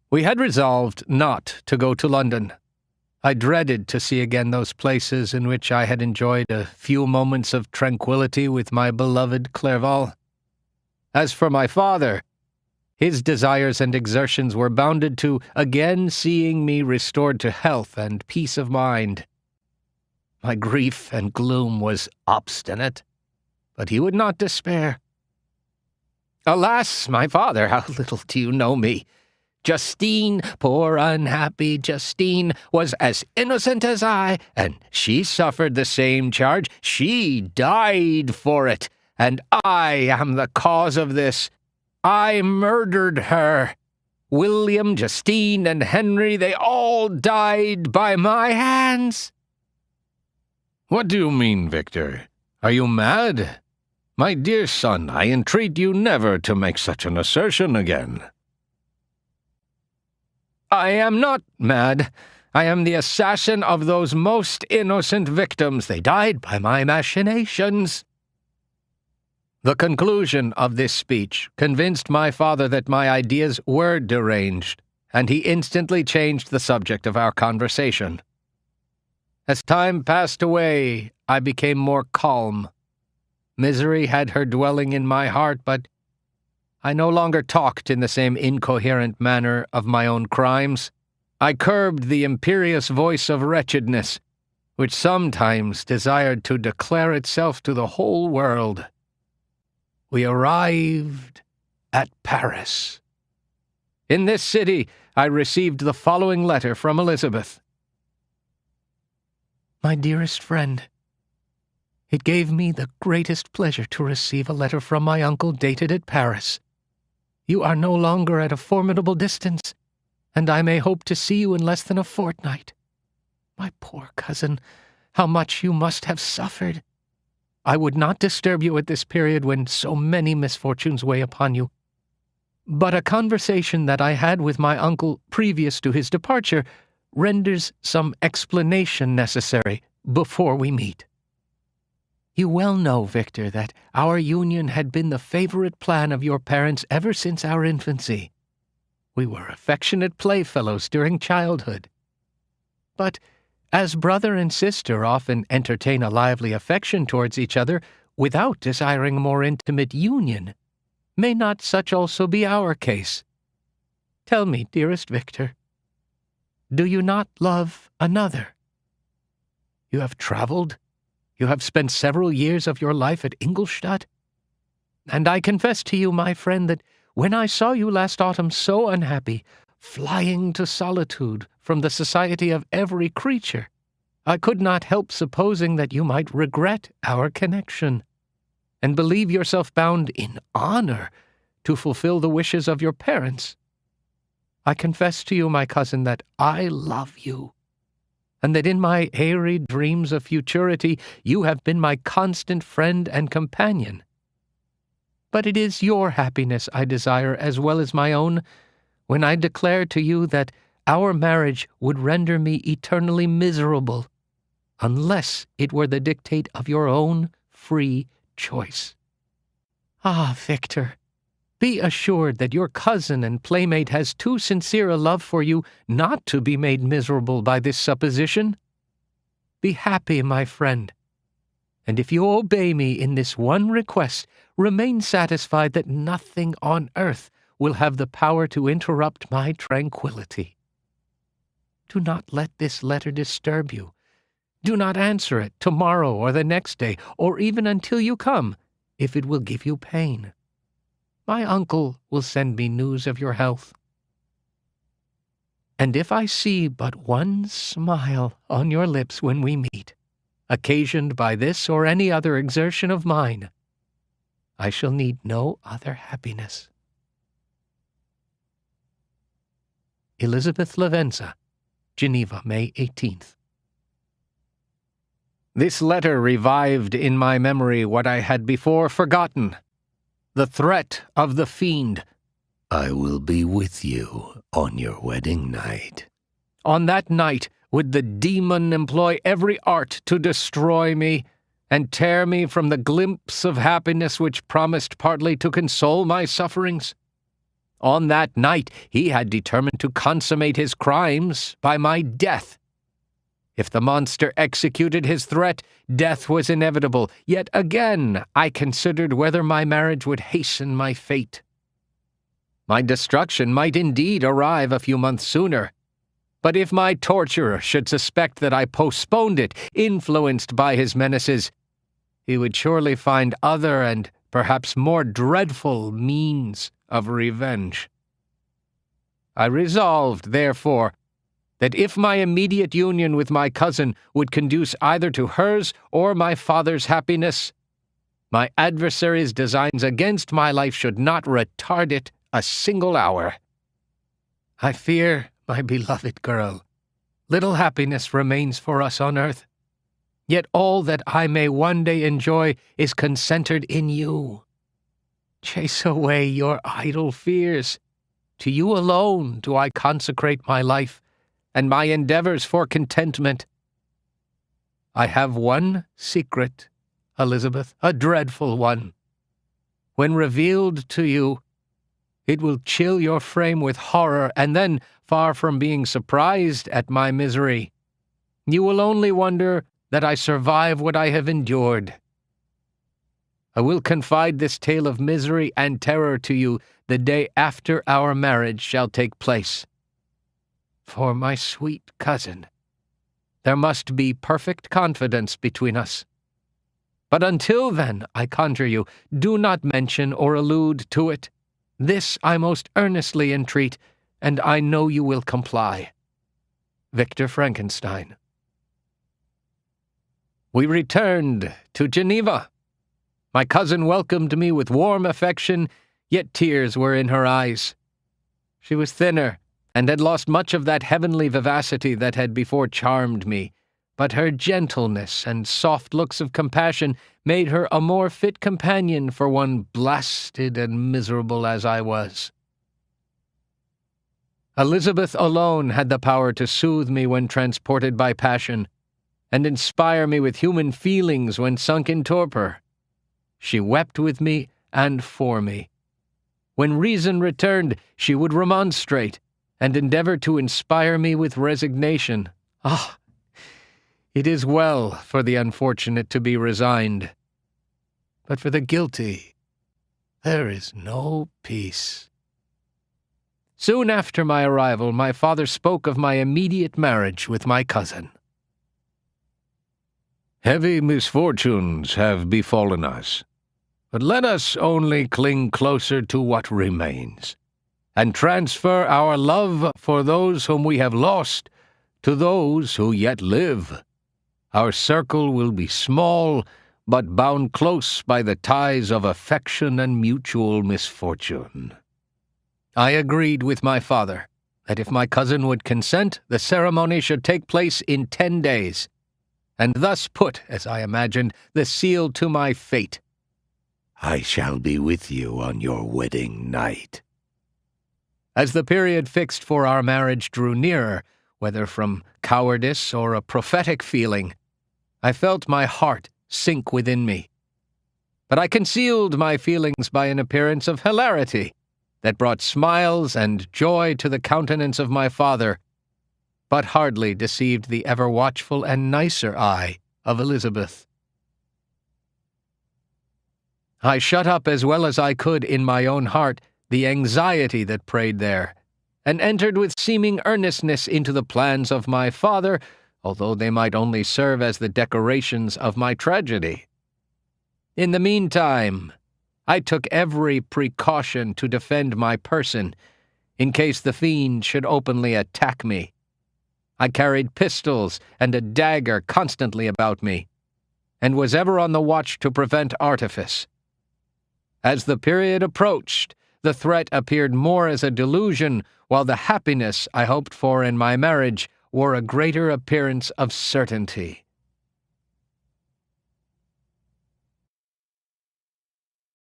We had resolved not to go to London. I dreaded to see again those places in which I had enjoyed a few moments of tranquillity with my beloved Clerval. As for my father, his desires and exertions were bounded to again seeing me restored to health and peace of mind. My grief and gloom was obstinate, but he would not despair. Alas, my father, how little do you know me! Justine, poor unhappy Justine, was as innocent as I, and she suffered the same charge. She died for it, and I am the cause of this. I murdered her. William, Justine, and Henry, they all died by my hands. What do you mean, Victor? Are you mad? My dear son, I entreat you never to make such an assertion again. I am not mad. I am the assassin of those most innocent victims. They died by my machinations. The conclusion of this speech convinced my father that my ideas were deranged, and he instantly changed the subject of our conversation. As time passed away, I became more calm. Misery had her dwelling in my heart, but I no longer talked in the same incoherent manner of my own crimes. I curbed the imperious voice of wretchedness, which sometimes desired to declare itself to the whole world. We arrived at Paris. In this city, I received the following letter from Elizabeth. My dearest friend, it gave me the greatest pleasure to receive a letter from my uncle dated at Paris. You are no longer at a formidable distance, and I may hope to see you in less than a fortnight. My poor cousin, how much you must have suffered! I would not disturb you at this period when so many misfortunes weigh upon you. But a conversation that I had with my uncle previous to his departure renders some explanation necessary before we meet. You well know, Victor, that our union had been the favorite plan of your parents ever since our infancy. We were affectionate playfellows during childhood. But as brother and sister often entertain a lively affection towards each other without desiring a more intimate union, may not such also be our case? Tell me, dearest Victor, do you not love another? You have traveled. You have spent several years of your life at Ingolstadt. And I confess to you, my friend, that when I saw you last autumn so unhappy, flying to solitude from the society of every creature, I could not help supposing that you might regret our connection, and believe yourself bound in honor to fulfill the wishes of your parents. I confess to you, my cousin, that I love you, and that in my airy dreams of futurity you have been my constant friend and companion. But it is your happiness I desire as well as my own, when I declare to you that our marriage would render me eternally miserable, unless it were the dictate of your own free choice. Ah, Victor, be assured that your cousin and playmate has too sincere a love for you not to be made miserable by this supposition. Be happy, my friend, and if you obey me in this one request, remain satisfied that nothing on earth will have the power to interrupt my tranquility. Do not let this letter disturb you. Do not answer it tomorrow or the next day, or even until you come, if it will give you pain. My uncle will send me news of your health. And if I see but one smile on your lips when we meet, occasioned by this or any other exertion of mine, I shall need no other happiness. Elizabeth Lavenza, Geneva, May 18th. This letter revived in my memory what I had before forgotten. The threat of the fiend. I will be with you on your wedding night. On that night would the demon employ every art to destroy me and tear me from the glimpse of happiness which promised partly to console my sufferings. On that night he had determined to consummate his crimes by my death. If the monster executed his threat, death was inevitable. Yet again I considered whether my marriage would hasten my fate. My destruction might indeed arrive a few months sooner, but if my torturer should suspect that I postponed it, influenced by his menaces, he would surely find other and perhaps more dreadful means of revenge. I resolved, therefore, that if my immediate union with my cousin would conduce either to hers or my father's happiness, my adversary's designs against my life should not retard it a single hour. I fear, my beloved girl, little happiness remains for us on earth, yet all that I may one day enjoy is concentred in you. Chase away your idle fears. To you alone do I consecrate my life and my endeavors for contentment. I have one secret, Elizabeth, a dreadful one. When revealed to you, it will chill your frame with horror, and then, far from being surprised at my misery, you will only wonder that I survive what I have endured. I will confide this tale of misery and terror to you the day after our marriage shall take place. For my sweet cousin, there must be perfect confidence between us. But until then, I conjure you, do not mention or allude to it. This I most earnestly entreat, and I know you will comply. Victor Frankenstein. We returned to Geneva. My cousin welcomed me with warm affection, yet tears were in her eyes. She was thinner, and had lost much of that heavenly vivacity that had before charmed me, but her gentleness and soft looks of compassion made her a more fit companion for one blasted and miserable as I was. Elizabeth alone had the power to soothe me when transported by passion, and inspire me with human feelings when sunk in torpor. She wept with me and for me. When reason returned, she would remonstrate, and endeavor to inspire me with resignation. Ah! It is well for the unfortunate to be resigned, but for the guilty there is no peace. Soon after my arrival, my father spoke of my immediate marriage with my cousin. Heavy misfortunes have befallen us, but let us only cling closer to what remains, and transfer our love for those whom we have lost to those who yet live. Our circle will be small, but bound close by the ties of affection and mutual misfortune. I agreed with my father that if my cousin would consent, the ceremony should take place in 10 days, and thus put, as I imagined, the seal to my fate. I shall be with you on your wedding night. As the period fixed for our marriage drew nearer, whether from cowardice or a prophetic feeling, I felt my heart sink within me. But I concealed my feelings by an appearance of hilarity that brought smiles and joy to the countenance of my father, but hardly deceived the ever-watchful and nicer eye of Elizabeth. I shut up as well as I could in my own heart the anxiety that preyed there, and entered with seeming earnestness into the plans of my father, although they might only serve as the decorations of my tragedy. In the meantime, I took every precaution to defend my person, in case the fiend should openly attack me. I carried pistols and a dagger constantly about me, and was ever on the watch to prevent artifice. As the period approached, the threat appeared more as a delusion, while the happiness I hoped for in my marriage wore a greater appearance of certainty.